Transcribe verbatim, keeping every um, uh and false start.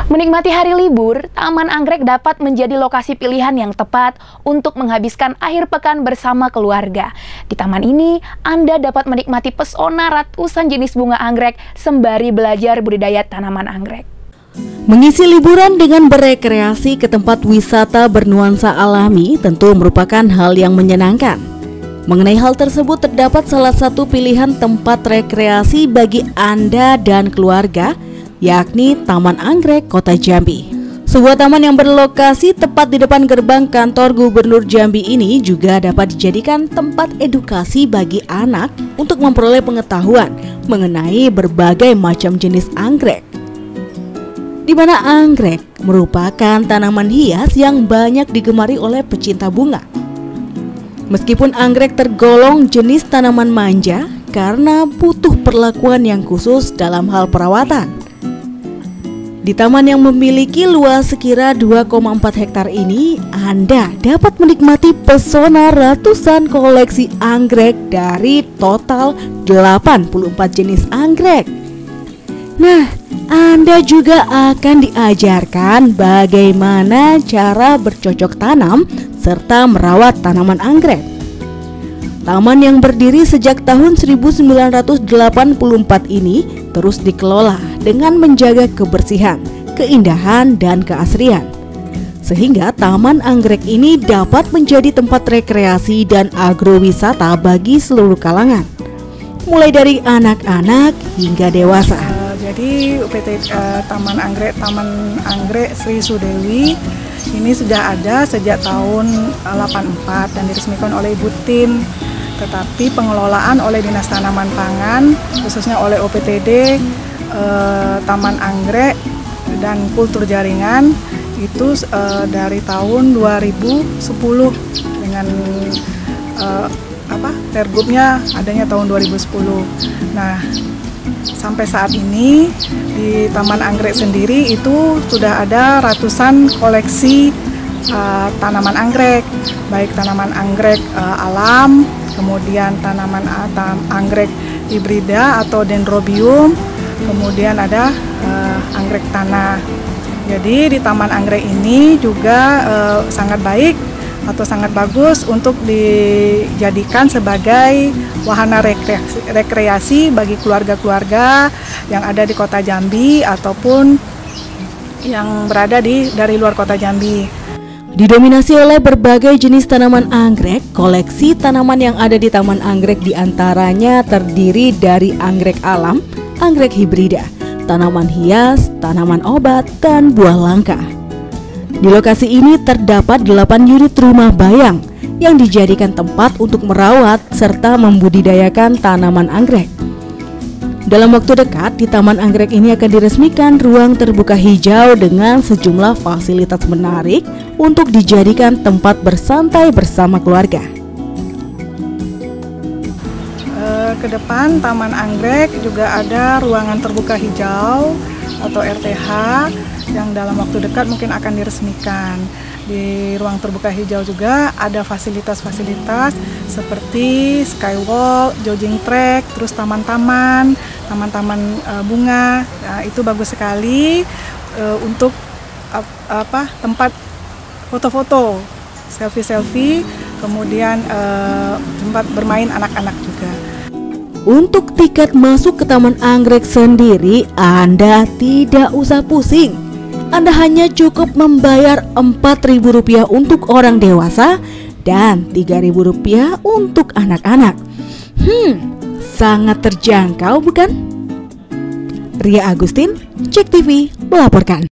Menikmati hari libur, Taman Anggrek dapat menjadi lokasi pilihan yang tepat untuk menghabiskan akhir pekan bersama keluarga. Di taman ini, Anda dapat menikmati pesona ratusan jenis bunga anggrek sembari belajar budidaya tanaman anggrek. Mengisi liburan dengan berekreasi ke tempat wisata bernuansa alami tentu merupakan hal yang menyenangkan. Mengenai hal tersebut, terdapat salah satu pilihan tempat rekreasi bagi Anda dan keluarga, yakni Taman Anggrek Kota Jambi. Sebuah taman yang berlokasi tepat di depan gerbang kantor Gubernur Jambi ini juga dapat dijadikan tempat edukasi bagi anak untuk memperoleh pengetahuan mengenai berbagai macam jenis anggrek. Di mana anggrek merupakan tanaman hias yang banyak digemari oleh pecinta bunga. Meskipun anggrek tergolong jenis tanaman manja karena butuh perlakuan yang khusus dalam hal perawatan. Di taman yang memiliki luas sekira dua koma empat hektar ini, Anda dapat menikmati pesona ratusan koleksi anggrek dari total delapan puluh empat jenis anggrek. Nah, Anda juga akan diajarkan bagaimana cara bercocok tanam serta merawat tanaman anggrek. Taman yang berdiri sejak tahun seribu sembilan ratus delapan puluh empat ini terus dikelola dengan menjaga kebersihan, keindahan, dan keasrian. Sehingga Taman Anggrek ini dapat menjadi tempat rekreasi dan agrowisata bagi seluruh kalangan, mulai dari anak-anak hingga dewasa. Uh, jadi U P T uh, Taman Anggrek Taman Anggrek Sri Sudewi ini sudah ada sejak tahun delapan puluh empat dan diresmikan oleh Ibu Tin. Tetapi pengelolaan oleh Dinas Tanaman Pangan, khususnya oleh O P T D eh, Taman Anggrek dan Kultur Jaringan itu eh, dari tahun dua ribu sepuluh dengan eh, apa pergubnya adanya tahun dua ribu sepuluh. Nah, sampai saat ini di Taman Anggrek sendiri itu sudah ada ratusan koleksi uh, tanaman anggrek, baik tanaman anggrek uh, alam, kemudian tanaman uh, anggrek hibrida atau dendrobium, kemudian ada uh, anggrek tanah. Jadi di Taman Anggrek ini juga uh, sangat baik atau sangat bagus untuk dijadikan sebagai wahana rekreasi, rekreasi bagi keluarga-keluarga yang ada di Kota Jambi ataupun yang berada di dari luar Kota Jambi. Didominasi oleh berbagai jenis tanaman anggrek, koleksi tanaman yang ada di Taman Anggrek diantaranya terdiri dari anggrek alam, anggrek hibrida, tanaman hias, tanaman obat, dan buah langka. Di lokasi ini terdapat delapan unit rumah bayang yang dijadikan tempat untuk merawat serta membudidayakan tanaman anggrek. Dalam waktu dekat, di Taman Anggrek ini akan diresmikan ruang terbuka hijau dengan sejumlah fasilitas menarik untuk dijadikan tempat bersantai bersama keluarga. Ke depan Taman Anggrek juga ada ruangan terbuka hijau atau R T H yang dalam waktu dekat mungkin akan diresmikan. Di ruang terbuka hijau juga ada fasilitas-fasilitas seperti skywalk, jogging track, terus taman-taman, taman-taman uh, bunga. Nah, itu bagus sekali uh, untuk uh, apa tempat foto-foto, selfie-selfie, kemudian uh, tempat bermain anak-anak juga. Untuk tiket masuk ke Taman Anggrek sendiri, Anda tidak usah pusing. Anda hanya cukup membayar empat ribu rupiah untuk orang dewasa dan tiga ribu rupiah untuk anak-anak. Hmm, sangat terjangkau bukan? Ria Agustin, Cek T V melaporkan.